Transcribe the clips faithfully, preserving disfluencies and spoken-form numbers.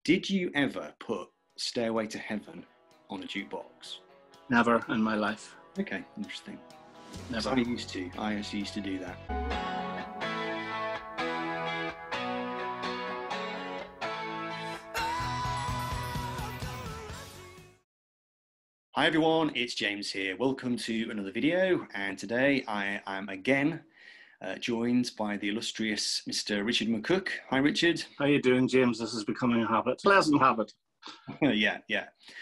Did you ever put Stairway to Heaven on a jukebox? Never in my life. Okay, interesting. Never. I used to. I actually used to do that. Hi everyone, it's James here. Welcome to another video, and today I am again uh, joined by the illustrious Mister Richard McCook. Hi Richard. How you doing, James? This is becoming a habit. Pleasant habit. yeah, yeah.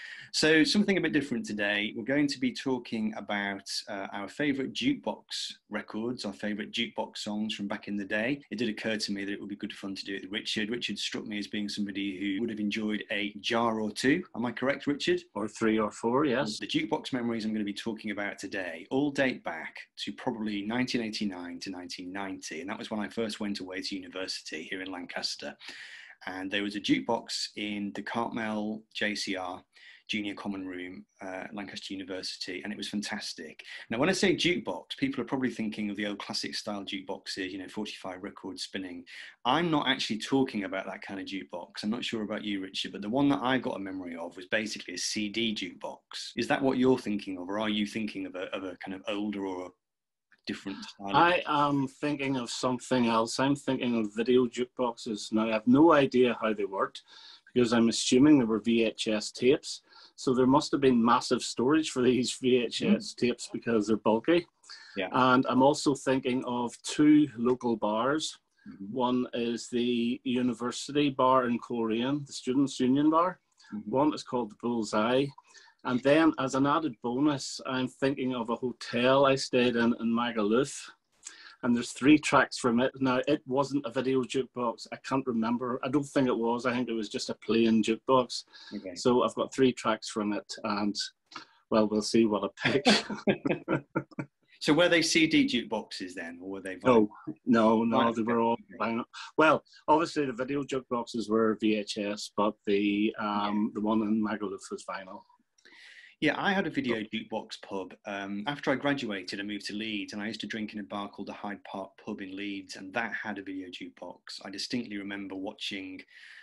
So something a bit different today. We're going to be talking about uh, our favourite jukebox records, our favourite jukebox songs from back in the day. It did occur to me that it would be good fun to do it with Richard. Richard struck me as being somebody who would have enjoyed a jar or two. Am I correct, Richard? Or three or four, yes. The jukebox memories I'm going to be talking about today all date back to probably nineteen eighty-nine to nineteen ninety. And that was when I first went away to university here in Lancaster. And there was a jukebox in the Cartmel J C R Junior Common Room, uh, Lancaster University, and it was fantastic. Now, when I say jukebox, people are probably thinking of the old classic style jukeboxes, you know, forty-five records spinning. I'm not actually talking about that kind of jukebox. I'm not sure about you, Richard, but the one that I got a memory of was basically a C D jukebox. Is that what you're thinking of, or are you thinking of a, of a kind of older or a different style? I am thinking of something else. I'm thinking of video jukeboxes. Now, I have no idea how they worked because I'm assuming they were V H S tapes. So there must have been massive storage for these V H S mm. tapes because they're bulky. Yeah. And I'm also thinking of two local bars. Mm-hmm. One is the University Bar in Coleraine, the Students' Union Bar. Mm-hmm. One is called the Bullseye. And then as an added bonus, I'm thinking of a hotel I stayed in in Magaluf. And there's three tracks from it. Now, it wasn't a video jukebox. I can't remember. I don't think it was. I think it was just a plain jukebox. Okay. So I've got three tracks from it. And, well, we'll see what I pick. So were they C D jukeboxes then? Or were they vinyl? No, no, no. Vinyl. They were all vinyl. Well, obviously the video jukeboxes were V H S, but the, um, the one in Magaluf was vinyl. Yeah, I had a video jukebox pub. Um, after I graduated, I moved to Leeds, and I used to drink in a bar called the Hyde Park Pub in Leeds, and that had a video jukebox. I distinctly remember watching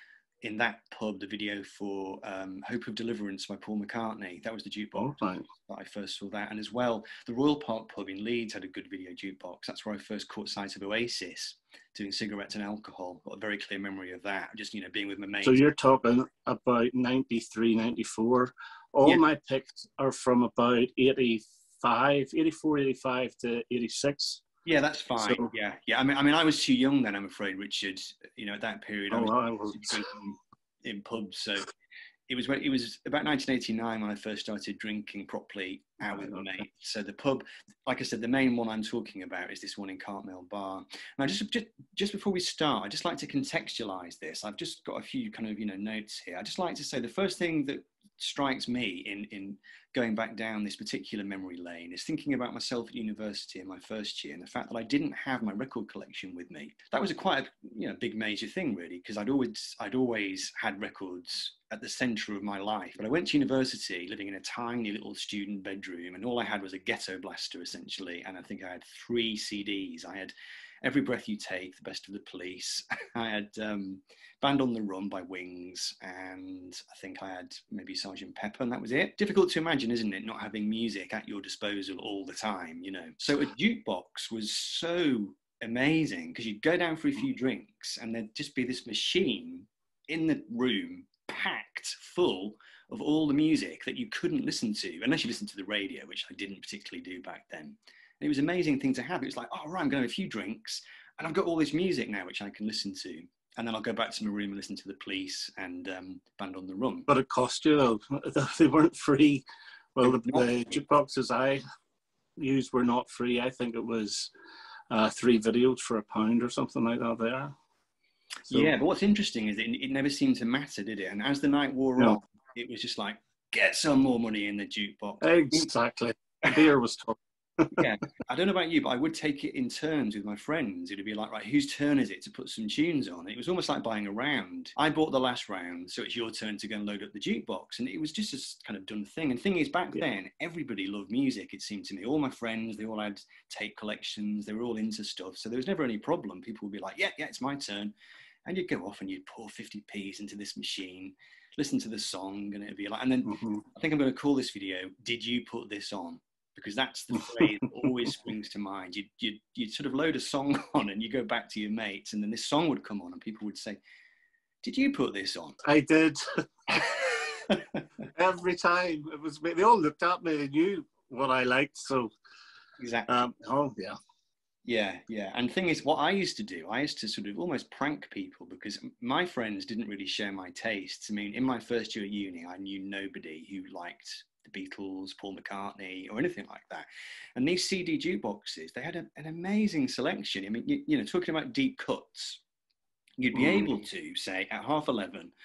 in that pub the video for um, Hope of Deliverance by Paul McCartney. That was the jukebox oh, right. that I first saw that. And as well, the Royal Park Pub in Leeds had a good video jukebox. That's where I first caught sight of Oasis doing Cigarettes and Alcohol. Got a very clear memory of that, just, you know, being with my mates. So you're talking about ninety-three, ninety-four. All yeah. my picks are from about eighty-five, eighty-four, eighty-five to eighty-six. Yeah, that's fine. So, yeah, yeah. I mean, I mean, I was too young then, I'm afraid, Richard. You know, at that period, oh, I was, I was drinking in pubs. So it was when it was about nineteen eighty-nine when I first started drinking properly out with my mates. So the pub, like I said, the main one I'm talking about is this one in Cartmel Bar. Now, just just just before we start, I'd just like to contextualise this. I've just got a few kind of you know notes here. I'd just like to say the first thing that strikes me in in going back down this particular memory lane is thinking about myself at university in my first year and the fact that I didn't have my record collection with me. That was a quite a you know big major thing really, because I'd always I'd always had records at the centre of my life. But I went to university living in a tiny little student bedroom, and all I had was a ghetto blaster essentially, and I think I had three C Ds. I had Every Breath You Take, The Best of the Police. I had um, Band on the Run by Wings, and I think I had maybe Sergeant Pepper, and that was it. Difficult to imagine, isn't it, not having music at your disposal all the time, you know. So a jukebox was so amazing, because you'd go down for a few drinks, and there'd just be this machine in the room, packed full of all the music that you couldn't listen to, unless you listened to the radio, which I didn't particularly do back then. It was an amazing thing to have. It was like, oh, right, I'm going to have a few drinks and I've got all this music now, which I can listen to. And then I'll go back to my room and listen to the Police and um, Band on the Run. But it cost you, though. They weren't free. Well, the, the jukeboxes I used were not free. I think it was uh, three videos for a pound or something like that there. So, yeah, but what's interesting is that it, it never seemed to matter, did it? And as the night wore no. on, it was just like, get some more money in the jukebox. Exactly. The beer was tough. Yeah, I don't know about you, but I would take it in turns with my friends. It would be like, right, whose turn is it to put some tunes on? It was almost like buying a round. I bought the last round, so it's your turn to go and load up the jukebox. And it was just a kind of done thing. And the thing is, back yeah. then, everybody loved music, it seemed to me. All my friends, they all had tape collections. They were all into stuff. So there was never any problem. People would be like, yeah, yeah, it's my turn. And you'd go off and you'd pour fifty p's into this machine, listen to the song, and it'd be like, and then mm-hmm. I think I'm going to call this video, "Did you put this on?" Because that's the phrase that always springs to mind. You'd, you'd, you'd sort of load a song on and you go back to your mates, and then this song would come on and people would say, "Did you put this on?" I did. Every time. It was, they all looked at me and knew what I liked. So, exactly. Um, oh, yeah. Yeah, yeah. And the thing is, what I used to do, I used to sort of almost prank people because my friends didn't really share my tastes. I mean, in my first year at uni, I knew nobody who liked the Beatles, Paul McCartney, or anything like that. And these C D jukeboxes, they had a, an amazing selection. I mean, you, you know, talking about deep cuts, you'd be mm. able to, say, at half eleven,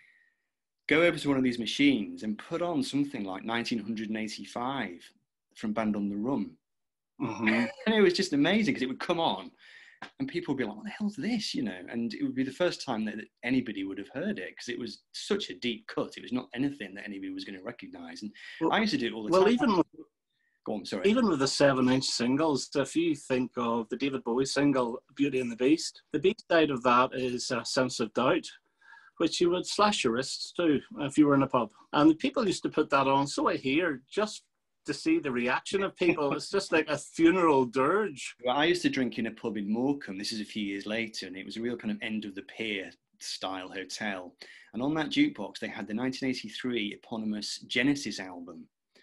go over to one of these machines and put on something like nineteen eighty-five from Band on the Run. Mm-hmm. And it was just amazing because it would come on and people would be like, "What the hell's this?" You know, and it would be the first time that anybody would have heard it because it was such a deep cut. It was not anything that anybody was going to recognize. And well, I used to do it all the well, time. Even with, Go on, sorry. Even with the seven-inch singles, if you think of the David Bowie single, Beauty and the Beast, the B side of that is A Sense of Doubt, which you would slash your wrists to if you were in a pub. And people used to put that on, so I hear, just to see the reaction of people. It's just like a funeral dirge. Well, I used to drink in a pub in Morecambe. This is a few years later, and it was a real kind of end of the pier style hotel. And on that jukebox, they had the nineteen eighty-three eponymous Genesis album.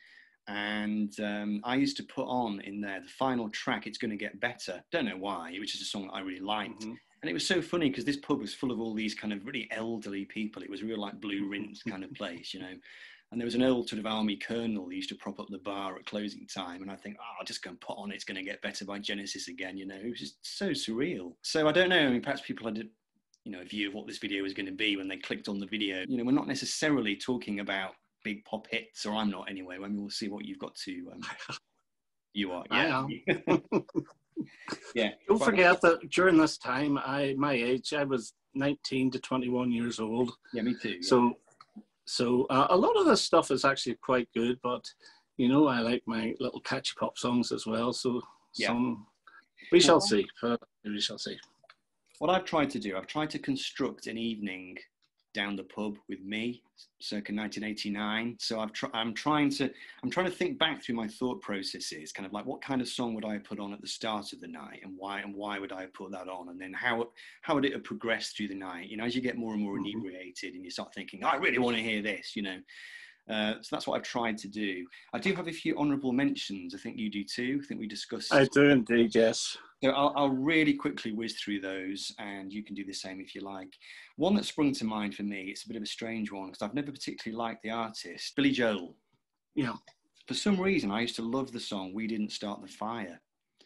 And um, I used to put on in there the final track, It's Gonna Get Better. Don't know why, it was just a song that I really liked. Mm-hmm. And it was so funny because this pub was full of all these kind of really elderly people. It was a real like Blue Rinse kind of place, you know. And there was an old sort of army colonel who used to prop up the bar at closing time. And I think, oh, I'll just go and put on It's Gonna Get Better by Genesis again, you know. It was just so surreal. So I don't know, I mean, perhaps people had, you know, a view of what this video was going to be when they clicked on the video. You know, we're not necessarily talking about big pop hits, or I'm not anyway. I mean, we'll see what you've got to... Um, you are, yeah. I am. Yeah. Don't forget that during this time, I my age, I was nineteen to twenty-one years old. Yeah, me too. Yeah. So, so uh, a lot of this stuff is actually quite good, but you know, I like my little catchy pop songs as well. So, yeah. some we shall well, see. Uh, we shall see. What I've tried to do, I've tried to construct an evening down the pub with me, circa nineteen eighty-nine. So I've tr- I'm trying to I'm trying to think back through my thought processes, kind of like what kind of song would I put on at the start of the night, and why and why would I put that on, and then how how would it have progressed through the night? You know, as you get more and more inebriated, and you start thinking, I really want to hear this, you know. Uh, so that's what I've tried to do. I do have a few honourable mentions. I think you do too. I think we discussed. I do indeed, yes. So I'll, I'll really quickly whiz through those, and you can do the same if you like. One that sprung to mind for me, it's a bit of a strange one, because I've never particularly liked the artist, Billy Joel. Yeah. For some reason, I used to love the song We Didn't Start the Fire.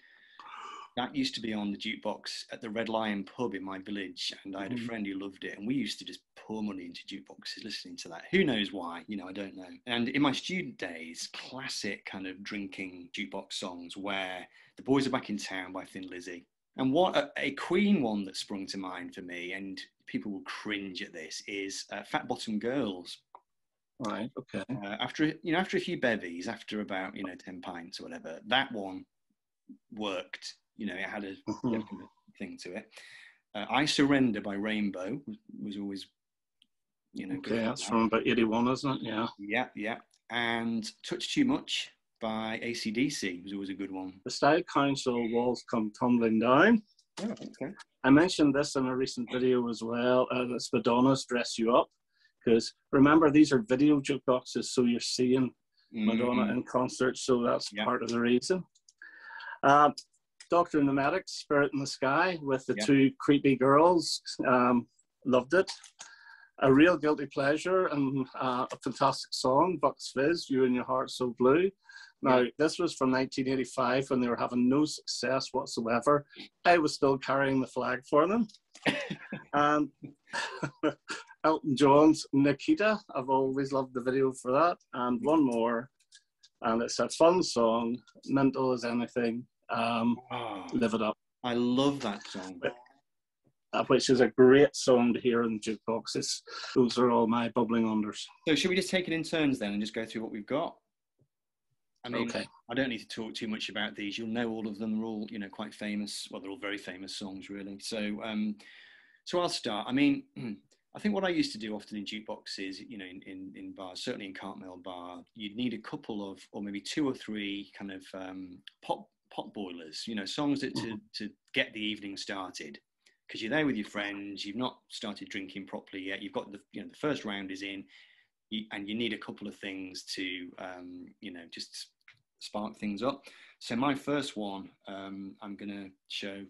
That used to be on the jukebox at the Red Lion pub in my village, and I had mm-hmm. a friend who loved it, and we used to just pour money into jukeboxes listening to that. Who knows why? You know, I don't know. And in my student days, classic kind of drinking jukebox songs where The Boys Are Back in Town by Thin Lizzy. And what a, a Queen one that sprung to mind for me, and people will cringe at this, is uh, Fat Bottom Girls. Right, okay. Uh, after, you know, after a few bevies, after about, you know, ten pints or whatever, that one worked. You know, it had a mm-hmm. definite thing to it. Uh, I Surrender by Rainbow was, was always, you know, okay, that's from about eighty-one, isn't it? Yeah. Yeah, yeah. And Touch Too Much by A C D C was always a good one. The Style Council, Walls Come Tumbling Down. Oh, okay. I mentioned this in a recent video as well. Uh, it's Madonna's Dress You Up. Because remember, these are video jukeboxes, so you're seeing Madonna mm-hmm. in concert, so that's yeah. part of the reason. Uh, Doctor and the Medics, Spirit in the Sky, with the yeah. two creepy girls. Um, loved it. A real guilty pleasure, and uh, a fantastic song, Bucks Fizz, You and Your Heart So Blue. Now, yeah. this was from nineteen eighty-five when they were having no success whatsoever. I was still carrying the flag for them. And Elton John's Nikita, I've always loved the video for that. And one more, and it's a fun song, Mental as Anything. Um, oh, Live It Up. I love that song. Uh, which is a great song to hear in the jukebox. It's, those are all my bubbling unders. So should we just take it in turns then and just go through what we've got? I mean, okay. I don't need to talk too much about these. You'll know all of them. They're all, you know, quite famous. Well, they're all very famous songs, really. So um, So I'll start. I mean, I think what I used to do often in jukeboxes, you know, in, in, in bars, certainly in Cartmel Bar, you'd need a couple of, or maybe two or three kind of um, pot, pot boilers, you know, songs that to, to get the evening started. Because you're there with your friends, you've not started drinking properly yet. You've got the, you know, the first round is in, you, and you need a couple of things to, um, you know, just spark things up. So my first one, um, I'm going to show,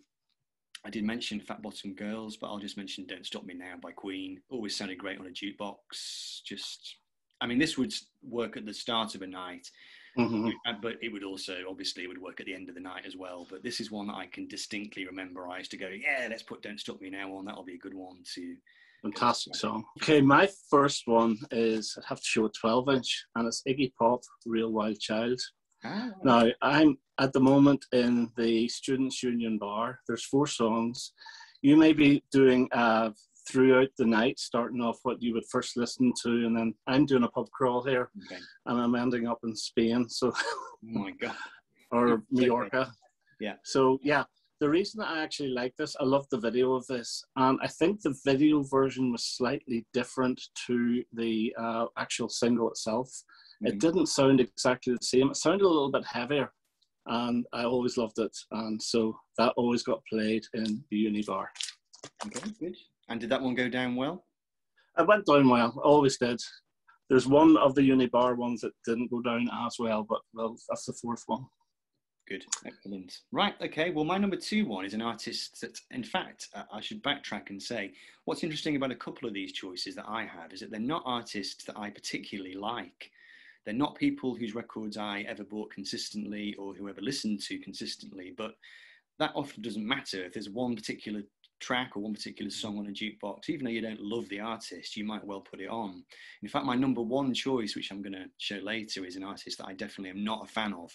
I did mention Fat Bottom Girls, but I'll just mention Don't Stop Me Now by Queen. Always sounded great on a jukebox. Just, I mean, this would work at the start of a night, mm-hmm. but it would also, obviously, it would work at the end of the night as well. But this is one that I can distinctly remember. I used to go, yeah, let's put Don't Stop Me Now on. That'll be a good one to... Fantastic song. Okay, my first one is, I'd have to show a twelve inch, and it's Iggy Pop, Real Wild Child. Ah. Now, I'm at the moment in the Students' Union Bar. There's four songs. You may be doing uh, throughout the night, starting off what you would first listen to, and then I'm doing a pub crawl here, okay. and I'm ending up in Spain. So, oh my God. Or Mallorca. Yeah. So, yeah. The reason that I actually like this, I love the video of this, and I think the video version was slightly different to the uh, actual single itself. Mm-hmm. It didn't sound exactly the same. It sounded a little bit heavier, and I always loved it, and so that always got played in the uni bar. Okay, good. And did that one go down well? It went down well, always did. There's one of the uni bar ones that didn't go down as well, but well, that's the fourth one. Good, excellent. Right, okay, well, my number two one is an artist that, in fact, uh, I should backtrack and say, what's interesting about a couple of these choices that I have is that they're not artists that I particularly like. They're not people whose records I ever bought consistently or who ever listened to consistently, but that often doesn't matter. If there's one particular track or one particular song on a jukebox, even though you don't love the artist, you might well put it on. In fact, my number one choice, which I'm going to show later, is an artist that I definitely am not a fan of.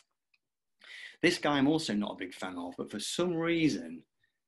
This guy I'm also not a big fan of, but for some reason,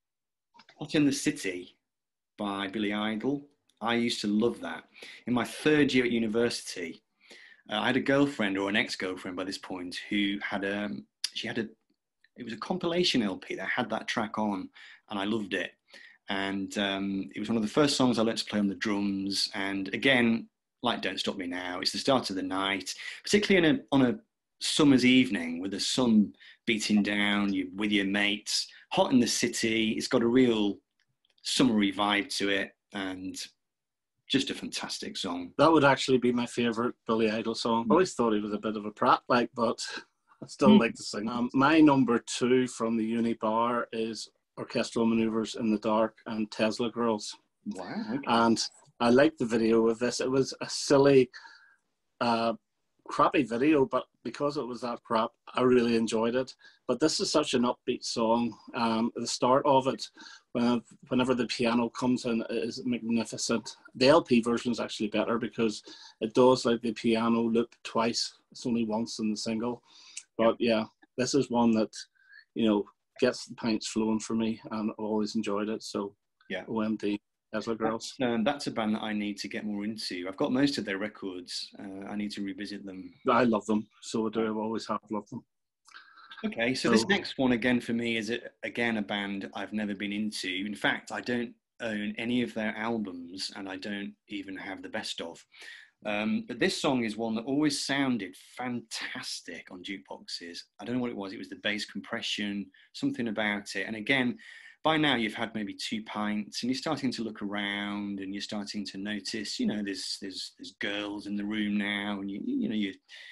Hot in the City by Billy Idol, I used to love that. In my third year at university, uh, I had a girlfriend, or an ex-girlfriend by this point, who had a, she had a, it was a compilation L P that had that track on, and I loved it. And um, it was one of the first songs I learned to play on the drums. And again, like Don't Stop Me Now, it's the start of the night, particularly in a, on a summer's evening with the sun beating down, you with your mates, Hot in the City. It's got a real summery vibe to it, and just a fantastic song. That would actually be my favourite Billy Idol song. I always thought he was a bit of a prat, like, but I still mm. like to sing. Um, my number two from the uni bar is Orchestral Manoeuvres in the Dark and Tesla Girls. Wow. Okay. And I liked the video of this. It was a silly, uh, crappy video, but because it was that crap, I really enjoyed it. But this is such an upbeat song. Um, the start of it, when, whenever the piano comes in, is magnificent. The L P version is actually better because it does like the piano loop twice. It's only once in the single. But yeah, this is one that, you know, gets the pints flowing for me, and I've always enjoyed it. So yeah, O M D. Tesla Girls. That's, um, that's a band that I need to get more into. I've got most of their records. Uh, I need to revisit them. I love them. So do I. Always have loved them. Okay, so, so this next one again for me is, a, again, a band I've never been into. In fact, I don't own any of their albums, and I don't even have the best of. Um, but this song is one that always sounded fantastic on jukeboxes. I don't know what it was. It was the bass compression, something about it. And again, by now you've had maybe two pints and you're starting to look around and you're starting to notice, you know, there's there's there's girls in the room now, and you you know you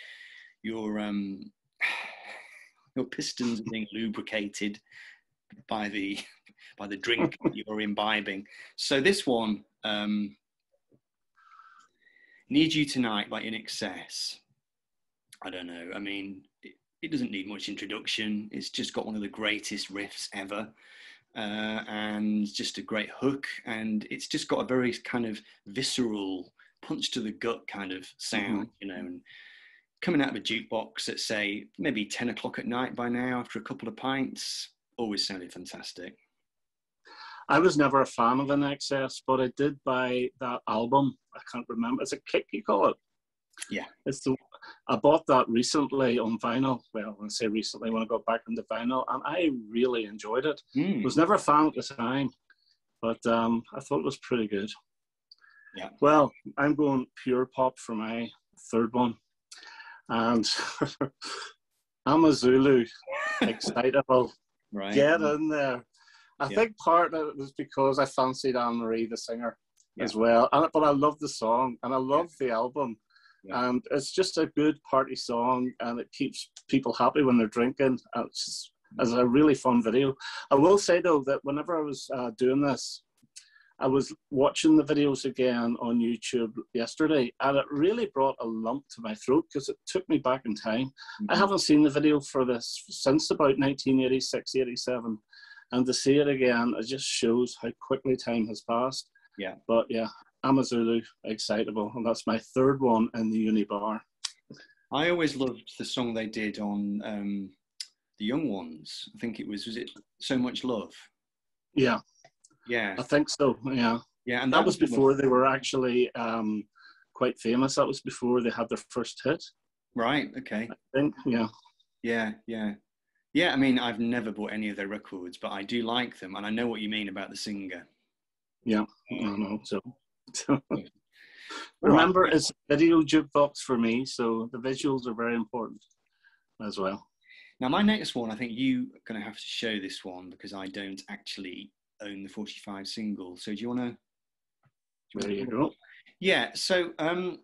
your um your pistons are being lubricated by the by the drink you're imbibing. So this one, um, Need You Tonight by In Excess. I don't know. I mean, it, it doesn't need much introduction. It's just got one of the greatest riffs ever. Uh, and just a great hook, and it's just got a very kind of visceral, punch to the gut kind of sound, mm-hmm. you know, and coming out of a jukebox at, say, maybe ten o'clock at night by now after a couple of pints, always sounded fantastic. I was never a fan of In Excess, but I did buy that album. I can't remember. It's a Kick, you call it? Yeah. It's the, I bought that recently on vinyl. Well, I say recently when I got back into vinyl, and I really enjoyed it. Mm. Was never a fan at the time, But um, I thought it was pretty good. Yeah. Well, I'm going pure pop for my third one. And I'm a Zulu, excitable. Right. Get in there. I Yeah. think part of it was because I fancied Anne Marie, the singer, Yeah. as well. And, but I love the song and I love Yeah. the album. Yeah. And it's just a good party song and it keeps people happy when they're drinking. And it's, just, it's a really fun video. I will say, though, that whenever I was uh, doing this, I was watching the videos again on YouTube yesterday, and it really brought a lump to my throat because it took me back in time. Mm-hmm. I haven't seen the video for this since about nineteen eighty-six, eighty-seven, and to see it again, it just shows how quickly time has passed. Yeah. But yeah, I'm a Zulu, excitable, and that's my third one in the uni bar. I always loved the song they did on um, the Young Ones. I think it was, was it So Much Love? Yeah. Yeah, I think so. Yeah, yeah, and that, that was was before they were actually um, quite famous. That was before they had their first hit. Right. Okay. I think. Yeah. Yeah. Yeah. Yeah. I mean, I've never bought any of their records, but I do like them, and I know what you mean about the singer. Yeah. I know. So. so. Remember, right. It's video jukebox for me, so the visuals are very important as well. Now, my next one, I think you're going to have to show this one because I don't actually own the forty-five single. So do you want to? There you go. Yeah. So um,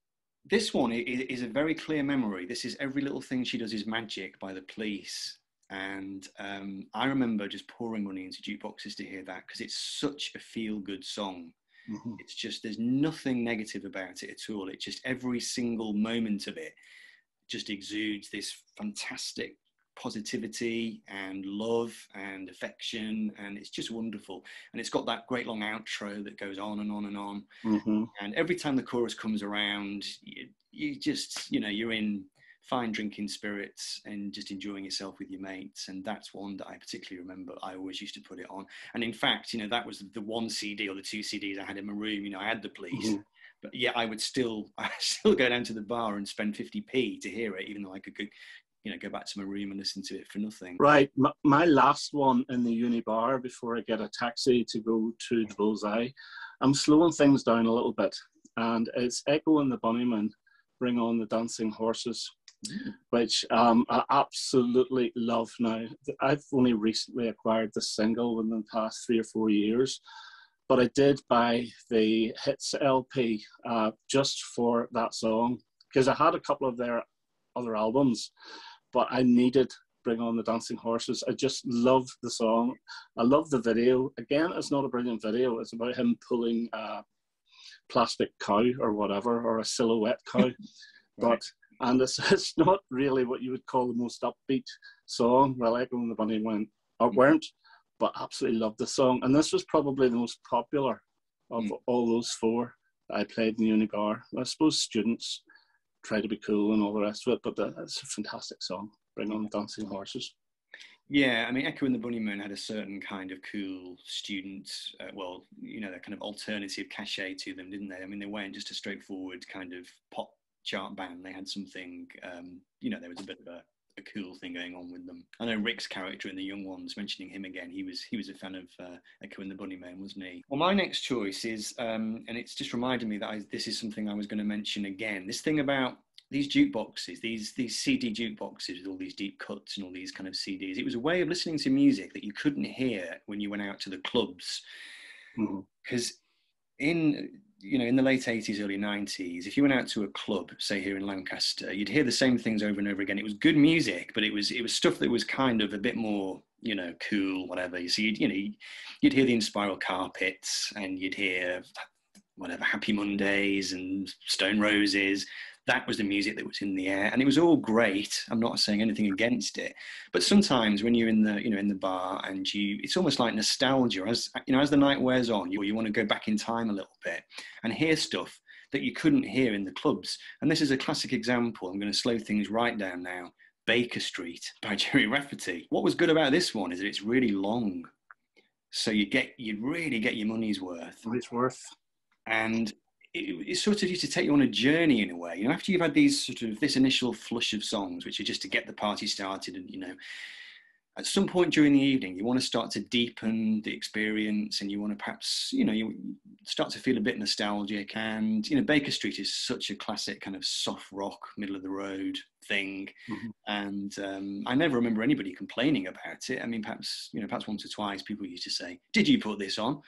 this one is, is a very clear memory. This is Every Little Thing She Does Is Magic by the Police. And um, I remember just pouring money into jukeboxes to hear that because it's such a feel-good song. Mm-hmm. It's just, there's nothing negative about it at all. It's just every single moment of it just exudes this fantastic positivity and love and affection, and it's just wonderful. And it's got that great long outro that goes on and on and on. Mm-hmm. And every time the chorus comes around, you, you just, you know, you're in fine drinking spirits and just enjoying yourself with your mates. And that's one that I particularly remember. I always used to put it on. And in fact, you know, that was the one C D or the two C Ds I had in my room. You know, I had the Police. Mm-hmm. But yeah, I would still, I still go down to the bar and spend fifty p to hear it, even though I could go, you know, go back to my room and listen to it for nothing. Right. My, my last one in the uni bar before I get a taxi to go to the Bullseye, I'm slowing things down a little bit. And it's Echo and the Bunnymen, Bring On the Dancing Horses, mm. which um, I absolutely love now. I've only recently acquired the single within the past three or four years. But I did buy the Hits L P uh, just for that song because I had a couple of their other albums, but I needed Bring On the Dancing Horses. I just love the song. I love the video. Again, it's not a brilliant video. It's about him pulling a plastic cow or whatever, or a silhouette cow. Right. But and it's, it's not really what you would call the most upbeat song. Well, Echo and the Bunny went, or weren't. But absolutely loved the song. And this was probably the most popular of mm. all those four that I played in the uni bar. I suppose students try to be cool and all the rest of it, but the, it's a fantastic song, Bring On the Dancing Horses. Yeah, I mean, Echo and the Bunnymen had a certain kind of cool student, uh, well, you know, that kind of alternative cachet to them, didn't they? I mean, they weren't just a straightforward kind of pop chart band. They had something, um, you know, there was a bit of a a cool thing going on with them. I know Rick's character in The Young Ones, mentioning him again, he was he was a fan of uh, Echo and the Bunnymen, wasn't he? Well, my next choice is, um, and it's just reminded me that I, this is something I was going to mention again, this thing about these jukeboxes, these these C D jukeboxes with all these deep cuts and all these kind of C Ds. It was a way of listening to music that you couldn't hear when you went out to the clubs. Because mm-hmm. in... you know, in the late eighties, early nineties, if you went out to a club, say here in Lancaster, you'd hear the same things over and over again. It was good music, but it was it was stuff that was kind of a bit more, you know, cool, whatever. So you'd, you know, you'd hear the Inspiral Carpets and you'd hear whatever, Happy Mondays and Stone Roses. That was the music that was in the air, and it was all great. I'm not saying anything against it, but sometimes when you're in the, you know, in the bar and you, it's almost like nostalgia. As you know, as the night wears on, you you want to go back in time a little bit and hear stuff that you couldn't hear in the clubs. And this is a classic example. I'm going to slow things right down now. Baker Street by Jerry Rafferty. What was good about this one is that it's really long, so you get you really get your money's worth. Money's worth, and It, it sort of used to take you on a journey in a way. You know, after you've had these sort of this initial flush of songs, which are just to get the party started and, you know, at some point during the evening, you want to start to deepen the experience, and you want to perhaps, you know, you start to feel a bit nostalgic. And, you know, Baker Street is such a classic kind of soft rock, middle of the road thing. Mm-hmm. And um, I never remember anybody complaining about it. I mean, perhaps, you know, perhaps once or twice people used to say, "Did you put this on?"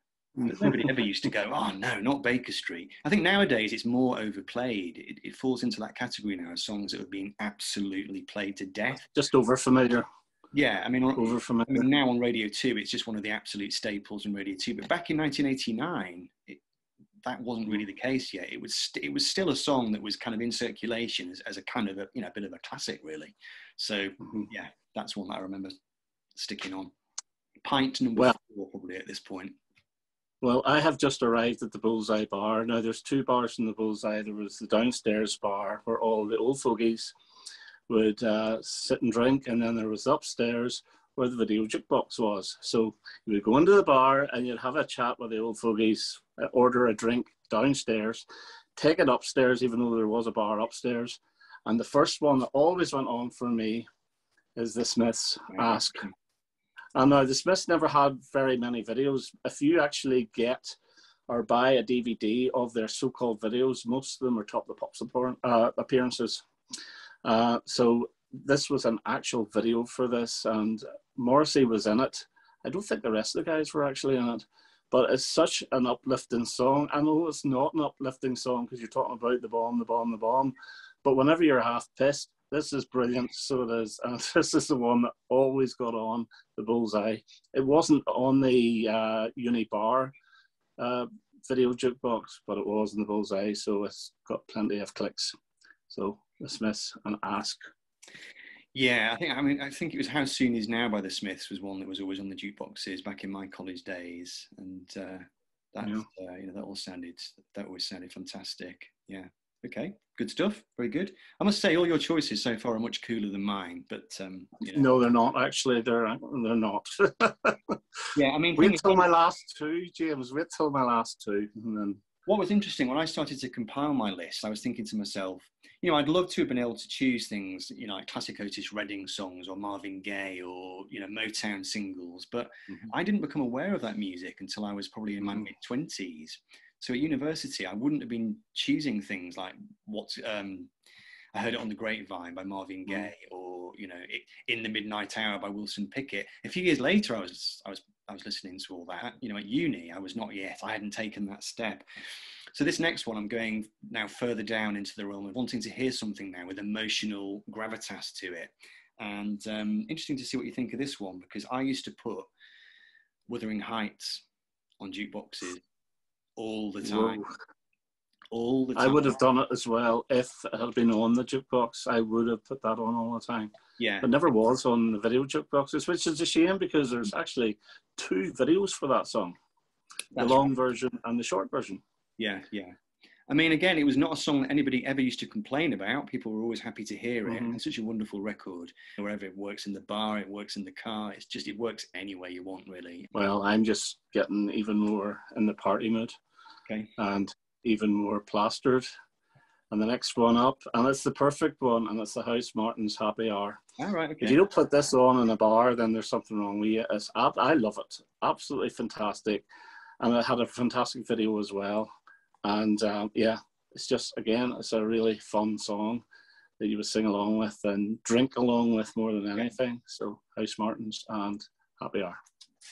But nobody ever used to go, "Oh no, not Baker Street." I think nowadays it's more overplayed. It, it falls into that category now of songs that have been absolutely played to death. Just over familiar. Yeah, I mean, on, over familiar. I mean, now on Radio two, it's just one of the absolute staples on Radio two. But back in nineteen eighty-nine, it, that wasn't really the case yet. It was st- it was still a song that was kind of in circulation as, as a kind of a, you know, a bit of a classic, really. So mm-hmm. yeah, that's one that I remember sticking on. Pint number well, four, probably at this point. Well, I have just arrived at the Bullseye Bar. Now, there's two bars in the Bullseye. There was the downstairs bar where all the old fogies would uh, sit and drink, and then there was upstairs where the video jukebox was. So you would go into the bar and you'd have a chat with the old fogies, uh, order a drink downstairs, take it upstairs, even though there was a bar upstairs. And the first one that always went on for me is the Smiths' Ask. And now the Smiths never had very many videos. If you actually get or buy a D V D of their so-called videos, most of them are Top of the Pops uh, appearances. Uh, so this was an actual video for this, and Morrissey was in it. I don't think the rest of the guys were actually in it, but it's such an uplifting song. I know it's not an uplifting song because you're talking about the bomb, the bomb, the bomb, but whenever you're half pissed, this is brilliant. So it is, and this is the one that always got on the Bullseye. It wasn't on the uh, Uni Bar uh, video jukebox, but it was in the Bullseye, so it's got plenty of clicks. So the Smiths and Ask. Yeah, I think I mean I think it was How Soon Is Now by the Smiths was one that was always on the jukeboxes back in my college days, and uh, that yeah. uh, you know that all sounded that always sounded fantastic. Yeah. Okay, good stuff. Very good. I must say, all your choices so far are much cooler than mine. But um, you know. No, they're not. Actually, they're they're not. Yeah, I mean, wait till my last two, James. Wait till my last two, and then. What was interesting when I started to compile my list, I was thinking to myself, you know, I'd love to have been able to choose things, you know, like classic Otis Redding songs or Marvin Gaye or, you know, Motown singles, but mm-hmm. I didn't become aware of that music until I was probably in my mm-hmm. mid-twenties. So at university, I wouldn't have been choosing things like what um, I Heard It on the Grapevine by Marvin Gaye, or, you know, it, In the Midnight Hour by Wilson Pickett. A few years later, I was I was I was listening to all that. You know, at uni, I was not yet. I hadn't taken that step. So this next one, I'm going now further down into the realm of wanting to hear something now with emotional gravitas to it. And um, interesting to see what you think of this one, because I used to put Wuthering Heights on jukeboxes all the time. Whoa. All the time. I would have done it as well if it had been on the jukebox. I would have put that on all the time. Yeah. But never was on the video jukeboxes, which is a shame because there's actually two videos for that song. That's the long right. version and the short version. Yeah, yeah. I mean, again, it was not a song that anybody ever used to complain about. People were always happy to hear it. Mm-hmm. It's such a wonderful record. Wherever it works in the bar, it works in the car. It's just, it works any way you want, really. Well, I'm just getting even more in the party mood. Okay. And even more plastered. And the next one up, and it's the perfect one, and it's the House Martins Happy Hour. All right, okay. If you don't put this on in a bar, then there's something wrong with you. It's, I love it. Absolutely fantastic. And it had a fantastic video as well. And um, yeah, it's just, again, it's a really fun song that you would sing along with and drink along with more than anything. So House Martins and Happy Hour.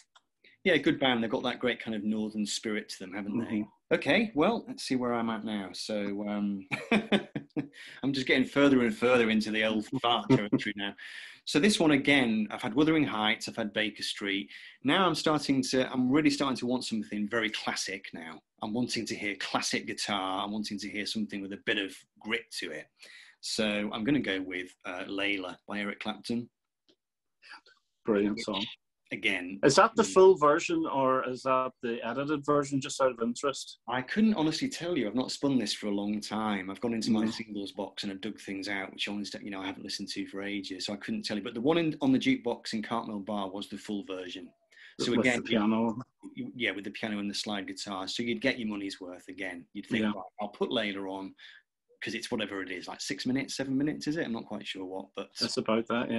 Yeah, good band. They've got that great kind of northern spirit to them, haven't mm-hmm. they? Okay, well, let's see where I'm at now. So um, I'm just getting further and further into the old fart territory now. So this one again, I've had Wuthering Heights, I've had Baker Street. Now I'm starting to, I'm really starting to want something very classic now. I'm wanting to hear classic guitar. I'm wanting to hear something with a bit of grit to it. So I'm going to go with uh, Layla by Eric Clapton. Brilliant song. Again, is that the full version or is that the edited version, just out of interest? I couldn't honestly tell you. I've not spun this for a long time. I've gone into mm. my singles box and I've dug things out which honestly, you know, I haven't listened to for ages, so I couldn't tell you. But the one in, on the jukebox in Cartmel Bar was the full version. So with again, the piano, you, yeah, with the piano and the slide guitar. So you'd get your money's worth again. You'd think, yeah. right, I'll put Layla on because it's whatever it is, like six minutes, seven minutes, is it? I'm not quite sure what, but it's about that, yeah.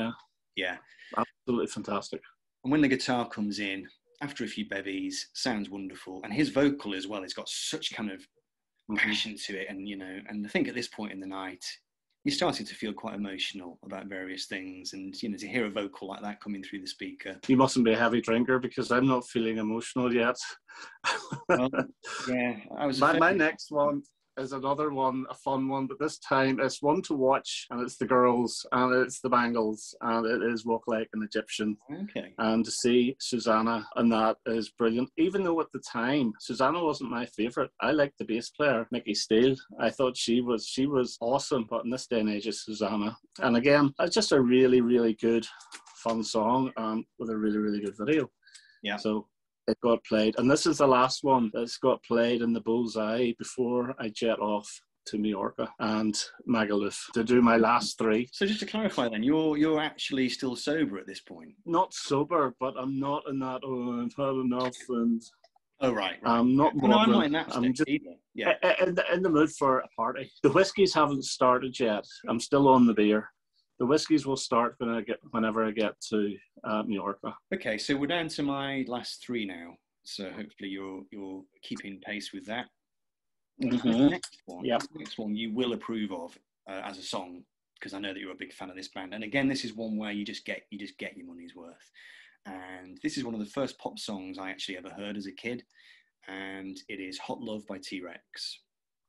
Yeah. Absolutely fantastic. And when the guitar comes in, after a few bevies, sounds wonderful. And his vocal as well, it's got such kind of passion to it. And, you know, and I think at this point in the night, you're starting to feel quite emotional about various things. And, you know, to hear a vocal like that coming through the speaker. You mustn't be a heavy drinker, because I'm not feeling emotional yet. Well, yeah, I was. My, my next one is another one, a fun one, but this time it's one to watch, and it's the girls, and it's the Bangles, and it is Walk Like an Egyptian. Okay. And to see Susanna, and that is brilliant. Even though at the time Susanna wasn't my favourite, I liked the bass player Mickey Steele. I thought she was she was awesome, but in this day and age, it's Susanna. And again, it's just a really really good, fun song, um, with a really really good video. Yeah. So it got played, and this is the last one that's got played in the bullseye before I jet off to Majorca and Magaluf to do my last three. So just to clarify then, you're you're actually still sober at this point? Not sober, but I'm not in that, oh, I've had enough, and oh, right, right. I'm not well, no, I'm not in that I'm state just either. Yeah. in the, in the mood for a party. The whiskies haven't started yet. I'm still on the beer. The whiskies will start when I get, whenever I get to uh, Majorca. Okay, so we're down to my last three now. So hopefully you're you're keeping pace with that. Mm-hmm. The next one, yep. the next one you will approve of uh, as a song, because I know that you're a big fan of this band. And again, this is one where you just get you just get your money's worth. And this is one of the first pop songs I actually ever heard as a kid, and it is "Hot Love" by T-Rex.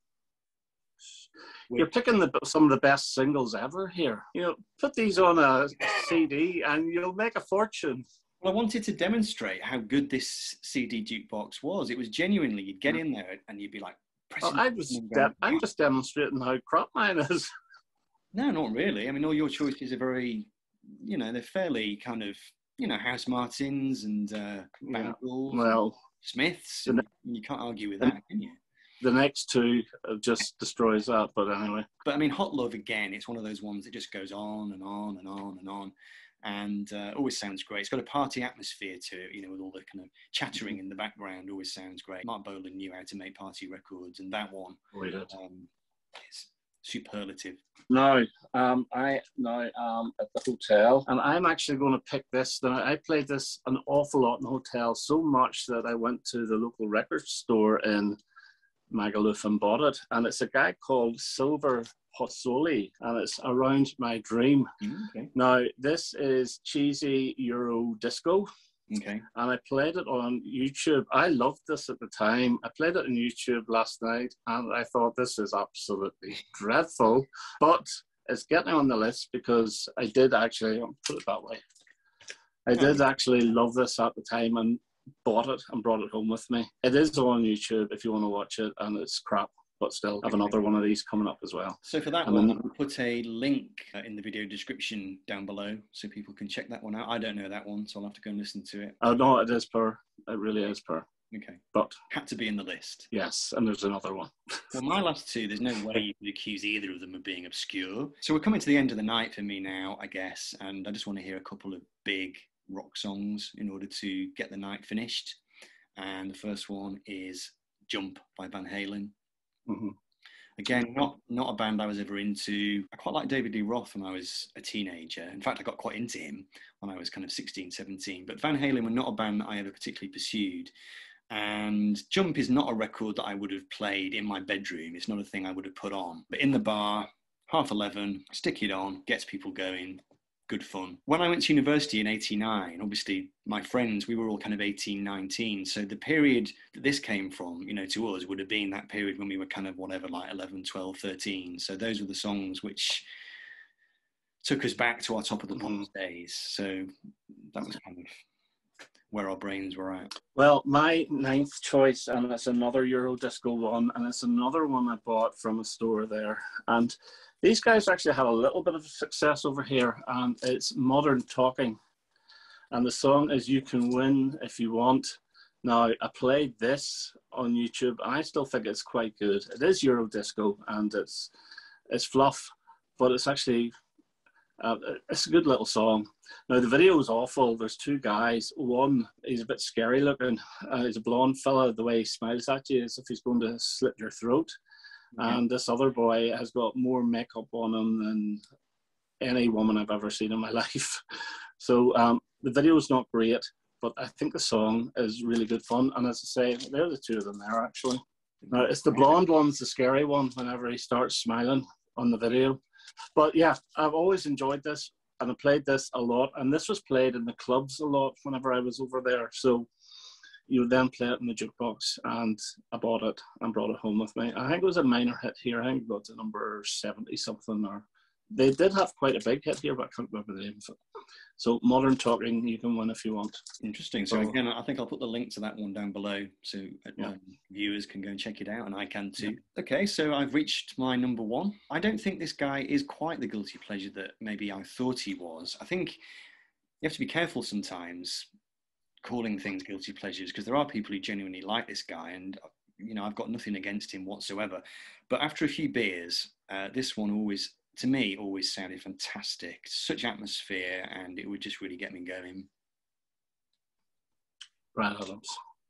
You're picking the, some of the best singles ever here. You know, put these on a C D and you'll make a fortune. Well, I wanted to demonstrate how good this C D jukebox was. It was genuinely, you'd get in there and you'd be like, well, I was de- I'm just demonstrating how crap mine is. No, not really. I mean, all your choices are very, you know, they're fairly kind of, you know, House Martins and uh, Bangles, yeah. Well, Smiths. And you can't argue with that, can you? The next two just destroys that, but anyway. But I mean, Hot Love, again, it's one of those ones that just goes on and on and on and on. And uh, always sounds great. It's got a party atmosphere to it, you know, with all the kind of chattering in the background. Always sounds great. Mark Bolan knew how to make party records, and that one oh, he did. Um, is superlative. Now, um, I now am at the hotel, and I'm actually going to pick this. Now, I played this an awful lot in the hotel, so much that I went to the local record store in Magaluf and bought it. And it's a guy called Silver Pozzoli, and it's Around My Dream. Okay. Now, this is cheesy Euro disco. Okay. And I played it on YouTube. I loved this at the time. I played it on YouTube last night, and I thought, this is absolutely dreadful. But it's getting on the list because I did actually, I'll put it that way, I did actually love this at the time and bought it and brought it home with me. It is on YouTube if you want to watch it, and it's crap, but still I have another one of these coming up as well. So for that and one, then, I'll put a link uh, in the video description down below so people can check that one out. I don't know that one, so I'll have to go and listen to it. Oh no, it is per. It really is per. Okay. But had to be in the list. Yes, and there's another one. Well, my last two, there's no way you could accuse either of them of being obscure. So we're coming to the end of the night for me now, I guess, and I just want to hear a couple of big rock songs in order to get the night finished. And the first one is Jump by Van Halen. Mm-hmm. Again, not not a band I was ever into. I quite liked David Lee Roth when I was a teenager. In fact, I got quite into him when I was kind of sixteen, seventeen. But Van Halen were not a band that I ever particularly pursued. And Jump is not a record that I would have played in my bedroom. It's not a thing I would have put on. But in the bar, half eleven, stick it on, gets people going. Good fun. When I went to university in eighty-nine, obviously my friends, we were all kind of eighteen, nineteen. So the period that this came from, you know, to us would have been that period when we were kind of whatever, like eleven, twelve, thirteen. So those were the songs which took us back to our top of the pops mm. days. So that was kind of where our brains were at. Well, my ninth choice, and it's another Euro disco one, and it's another one I bought from a store there. And these guys actually had a little bit of success over here, and it's Modern Talking. And the song is You Can Win If You Want. Now, I played this on YouTube, and I still think it's quite good. It is Euro disco, and it's it's fluff, but it's actually, uh, it's a good little song. Now, the video is awful. There's two guys. One, he's a bit scary looking. Uh, he's a blonde fella. The way he smiles at you as if he's going to slit your throat. Yeah. And this other boy has got more makeup on him than any woman I've ever seen in my life. So um, the video's not great, but I think the song is really good fun. And as I say, they're the two of them there, actually. Now, it's the blonde one's the scary one whenever he starts smiling on the video. But yeah, I've always enjoyed this, and I played this a lot. And this was played in the clubs a lot whenever I was over there. So you would then play it in the jukebox, and I bought it and brought it home with me. I think it was a minor hit here. I think it got to number seventy something, or they did have quite a big hit here, but I can't remember the name of it. So Modern Talking, you can win if you want. Interesting. So, so again, I think I'll put the link to that one down below, so yeah. um, viewers can go and check it out, and I can too. Yeah. Okay, so I've reached my number one. I don't think this guy is quite the guilty pleasure that maybe I thought he was. I think you have to be careful sometimes calling things guilty pleasures, because there are people who genuinely like this guy, and you know, I've got nothing against him whatsoever. But after a few beers, uh, this one always, to me, always sounded fantastic. Such atmosphere, and it would just really get me going. Bryan Adams.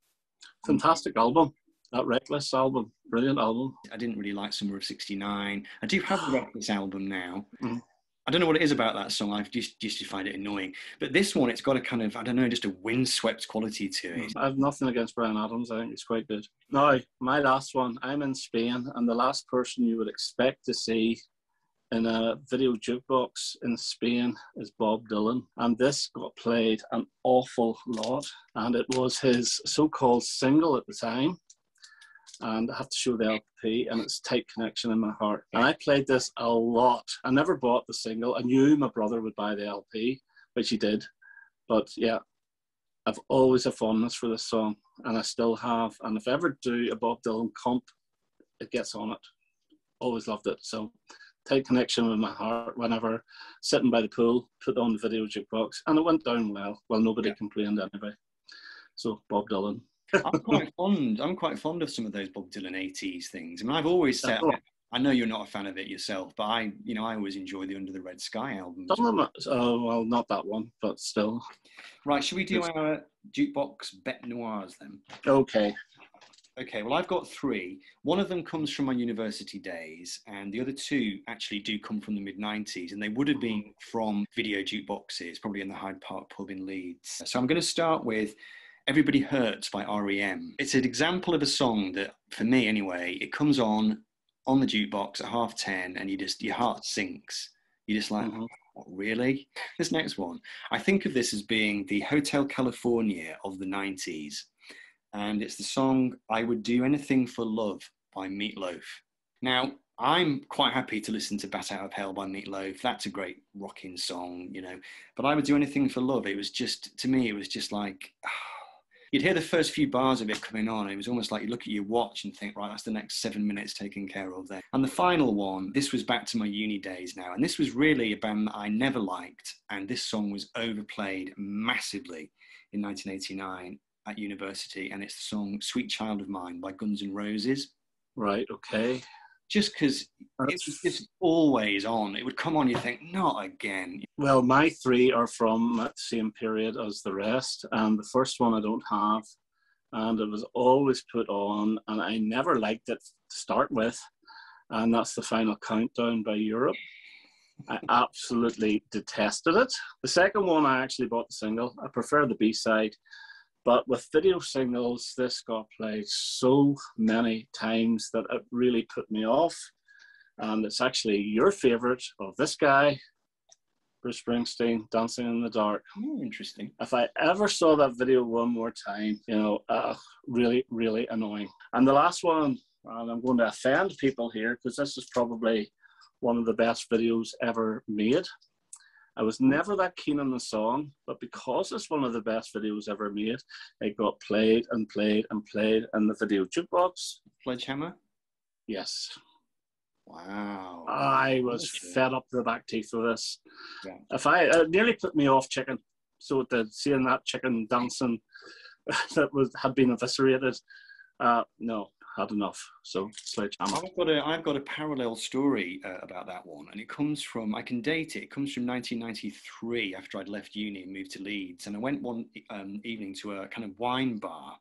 Fantastic album. That Reckless album. Brilliant album. I didn't really like Summer of sixty-nine. I do have the Reckless album now. Mm-hmm. I don't know what it is about that song. I've just, just find it annoying. But this one, it's got a kind of, I don't know, just a windswept quality to it. I have nothing against Bryan Adams. I think it's quite good. Now, my last one. I'm in Spain, and the last person you would expect to see in a video jukebox in Spain is Bob Dylan. And this got played an awful lot. And it was his so-called single at the time. And I have to show the L P, and it's Tight Connection in My Heart. And I played this a lot. I never bought the single. I knew my brother would buy the L P, which he did. But yeah, I've always a fondness for this song, and I still have. And if I ever do a Bob Dylan comp, it gets on it. Always loved it. So Tight Connection with My Heart, whenever sitting by the pool, put on the video jukebox, and it went down well. Well, nobody yeah. complained anyway. So Bob Dylan. I'm quite fond. I'm quite fond of some of those Bob Dylan eighties things. I mean, I've always said. I know you're not a fan of it yourself, but I, you know, I always enjoy the Under the Red Sky album. Some of them, oh well, not that one, but still. Right, should we do our jukebox bête noirs then? Okay. Okay. Well, I've got three. One of them comes from my university days, and the other two actually do come from the mid nineties, and they would have been from video jukeboxes, probably in the Hyde Park pub in Leeds. So I'm going to start with Everybody Hurts by R E M. It's an example of a song that, for me anyway, it comes on on the jukebox at half ten, and you just, your heart sinks. You're just like, mm-hmm. What, really? This next one, I think of this as being the Hotel California of the nineties, and it's the song I Would Do Anything for Love by Meatloaf. Now, I'm quite happy to listen to Bat Out of Hell by Meatloaf. That's a great rocking song, you know, but I Would Do Anything for Love, it was just, to me, it was just like, oh, you'd hear the first few bars of it coming on. It was almost like you look at your watch and think, right, that's the next seven minutes taken care of there. And the final one, this was back to my uni days now. And this was really a band that I never liked. And this song was overplayed massively in nineteen eighty-nine at university. And it's the song Sweet Child of Mine by Guns N' Roses. Right, okay. Just because it was just always on. It would come on, you think, not again. Well, my three are from that same period as the rest. And the first one I don't have. And it was always put on, and I never liked it to start with. And that's The Final Countdown by Europe. I absolutely detested it. The second one, I actually bought the single. I prefer the B-side. But with video singles, this got played so many times that it really put me off. And it's actually your favorite of this guy, Bruce Springsteen, Dancing in the Dark. Oh, interesting. If I ever saw that video one more time, you know, uh, really, really annoying. And the last one, and I'm going to offend people here, because this is probably one of the best videos ever made. I was never that keen on the song, but because it's one of the best videos ever made, it got played and played and played in the video jukebox. Sledgehammer? Yes. Wow. I was okay. fed up to the back teeth of this. Yeah. If I, it nearly put me off Chicken. So the, seeing that chicken dancing that was had been eviscerated, uh, no. Had enough. So Sledgehammer. I've got a I've got a parallel story uh, about that one, and it comes from, I can date it. It comes from nineteen ninety-three, after I'd left uni and moved to Leeds, and I went one um, evening to a kind of wine bar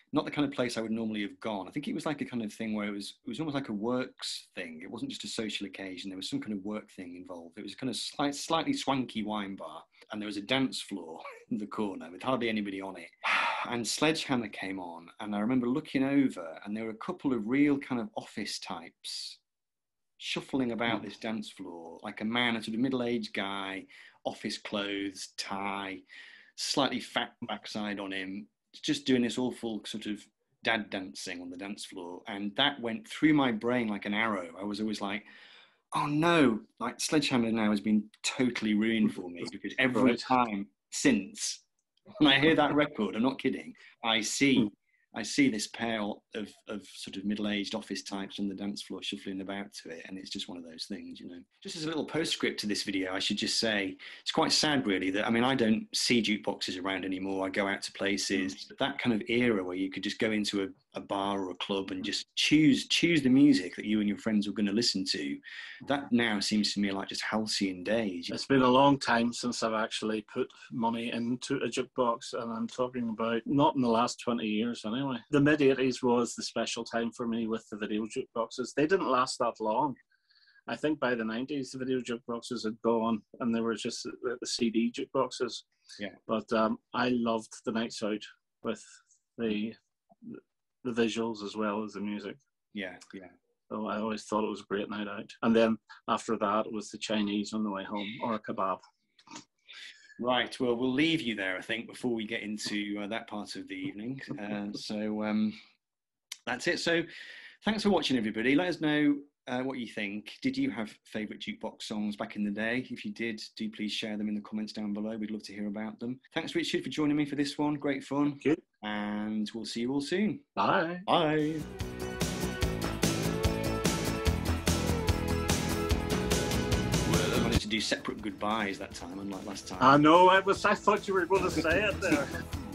not the kind of place I would normally have gone. I think it was like a kind of thing where it was it was almost like a works thing. It wasn't just a social occasion. There was some kind of work thing involved. It was kind of slight, slightly swanky wine bar, and there was a dance floor in the corner with hardly anybody on it. And Sledgehammer came on, and I remember looking over, and there were a couple of real kind of office types shuffling about this dance floor, like a man, a sort of middle-aged guy, office clothes, tie, slightly fat backside on him, just doing this awful sort of dad dancing on the dance floor. And that went through my brain like an arrow. I was always like, oh no, like Sledgehammer now has been totally ruined for me, because every time since when I hear that record, I'm not kidding, I see I see this pair of, of sort of middle-aged office types on the dance floor shuffling about to it, and it's just one of those things, you know. Just as a little postscript to this video, I should just say, it's quite sad really that, I mean, I don't see jukeboxes around anymore. I go out to places, but that kind of era where you could just go into a, a bar or a club and just choose choose the music that you and your friends were going to listen to, that now seems to me like just halcyon days. It's been a long time since I've actually put money into a jukebox, and I'm talking about not in the last twenty years anyway. The mid eighties was the special time for me with the video jukeboxes. They didn't last that long. I think by the nineties, the video jukeboxes had gone, and there were just the, the C D jukeboxes. Yeah. But um, I loved the nights out with the the visuals as well as the music. Yeah, yeah. So I always thought it was a great night out. And then after that, it was the Chinese on the way home, or a kebab. Right, well, we'll leave you there, I think, before we get into uh, that part of the evening. Uh, so um, that's it. So thanks for watching, everybody. Let us know uh, what you think. Did you have favourite jukebox songs back in the day? If you did, do please share them in the comments down below. We'd love to hear about them. Thanks, Richard, for joining me for this one. Great fun. Thank you. And we'll see you all soon. Bye. Bye. To do separate goodbyes that time, unlike last time. I know, I was. I thought you were going to say it there.